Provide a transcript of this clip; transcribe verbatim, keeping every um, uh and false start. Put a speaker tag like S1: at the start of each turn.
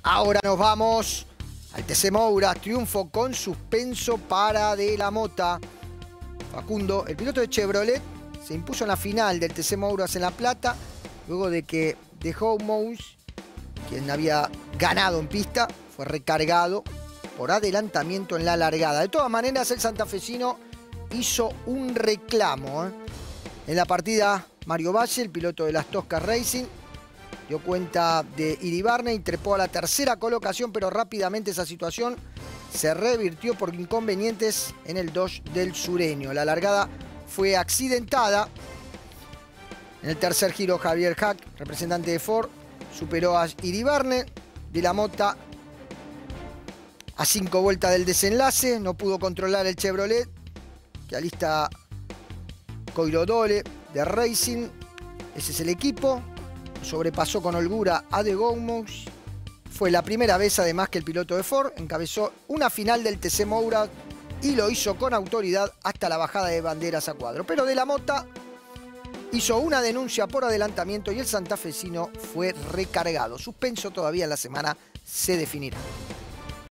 S1: Ahora nos vamos al T C Moura. Triunfo con suspenso para De la Mota. Facundo, el piloto de Chevrolet, se impuso en la final del T C Mouras en La Plata, luego de que The Homos, quien había ganado en pista, fue recargado por adelantamiento en la largada. De todas maneras, el santafesino hizo un reclamo, ¿eh? En la partida, Mario Valle, el piloto de las Toscas Racing, dio cuenta de Iribarne y trepó a la tercera colocación, pero rápidamente esa situación se revirtió por inconvenientes en el Dodge del sureño. La largada fue accidentada. En el tercer giro, Javier Hack, representante de Ford, superó a Iribarne. De la Mota, a cinco vueltas del desenlace, no pudo controlar el Chevrolet, que alista Coirodole de Racing. Ese es el equipo. Sobrepasó con holgura a The Homos. Fue la primera vez, además, que el piloto de Ford encabezó una final del T C Moura y lo hizo con autoridad hasta la bajada de banderas a cuadro. Pero De la Mota hizo una denuncia por adelantamiento y el santafesino fue recargado. Suspenso todavía en la semana, se definirá.